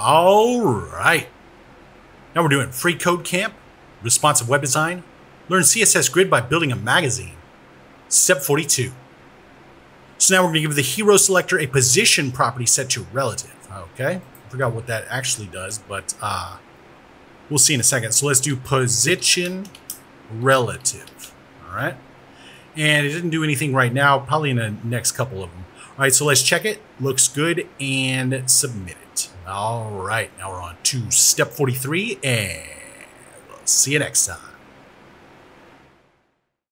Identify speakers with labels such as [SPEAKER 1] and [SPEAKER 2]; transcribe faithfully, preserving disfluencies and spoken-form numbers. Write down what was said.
[SPEAKER 1] All right. Now we're doing FreeCodeCamp, responsive web design, learn C S S grid by building a magazine. Step forty-two. So now we're going to give the hero selector a position property set to relative. Okay. I forgot what that actually does, but uh, we'll see in a second. So let's do position relative. All right. And it didn't do anything right now, probably in the next couple of them. All right, so let's check it. Looks good, and submit it. All right, now we're on to step forty-three, and we'll see you next time.